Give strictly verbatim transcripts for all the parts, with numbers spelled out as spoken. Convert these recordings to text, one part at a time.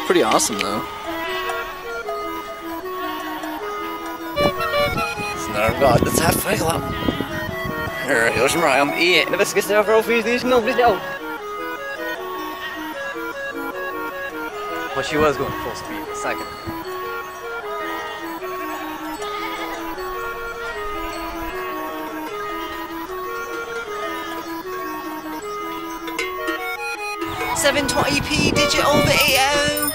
pretty awesome though. Snarare ga det här fejla. Jag som Ryan i det bästa stället för att finnas det nog blir But she was going full speed a second. seven twenty p digital video.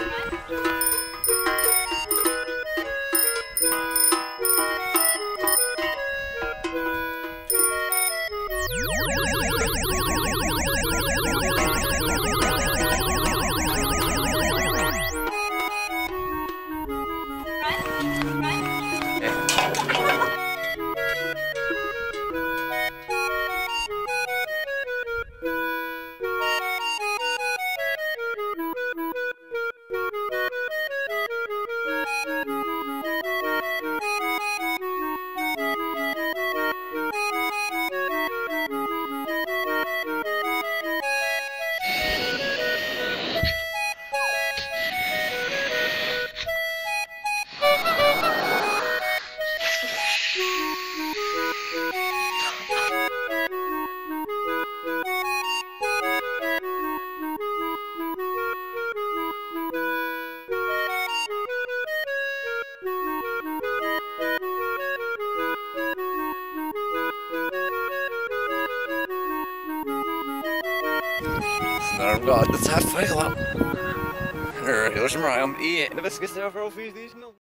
Snarare ga det här fejla. Jag som Ryan i det bästa stället för att finnas det nog